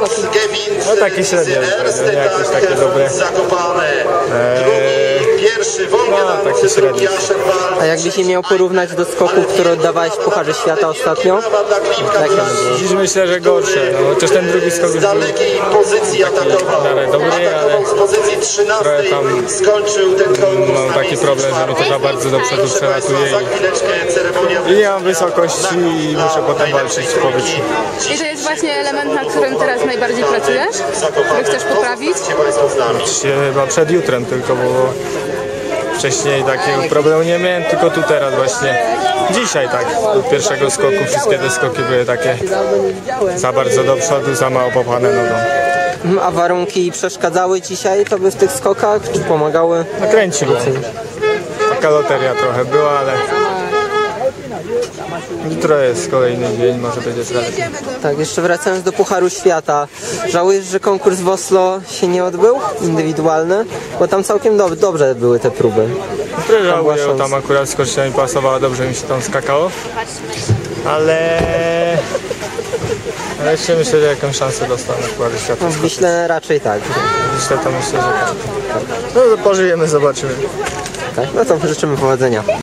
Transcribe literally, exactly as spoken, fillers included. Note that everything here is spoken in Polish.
skoki? No takie średnie, nie jakieś takie dobre. Eee, no takie średnie. A jakbyś je miał porównać do skoków, które oddawałeś w Pucharze Świata ostatnio? Tak, Dziś myślę, że gorsze, no, chociaż ten drugi skok już był taki w miarę dobry, ale trochę tam mam taki problem, że mi to za bardzo do przodu przelatuje i, i nie mam wysokości i muszę potem walczyć w powietrzu. I to jest właśnie element, na którym teraz najbardziej pracujesz? Który chcesz poprawić? Oczywiście chyba przed jutrem tylko, bo wcześniej takiego problemu nie miałem, tylko tu teraz właśnie. Dzisiaj tak, od pierwszego skoku wszystkie te skoki były takie za bardzo do przodu, za mało popchane nogą. A warunki przeszkadzały dzisiaj tobie w tych skokach, czy pomagały? Nakręciło. Taka loteria trochę była, ale jutro jest kolejny dzień, może będzie lepiej. Tak, jeszcze wracając do Pucharu Świata, żałujesz, że konkurs w Oslo się nie odbył, indywidualny? Bo tam całkiem do dobrze były te próby. Trochę żałuję, bo tam akurat skocznia mi pasowała, dobrze mi się tam skakało, ale... ale jeszcze myślę, że jakąś szansę dostanę w Pucharze Świata. No, w Wiśle raczej tak. W Wiśle to myślę, że tak. No to pożyjemy, zobaczymy. Tak, no to życzymy powodzenia.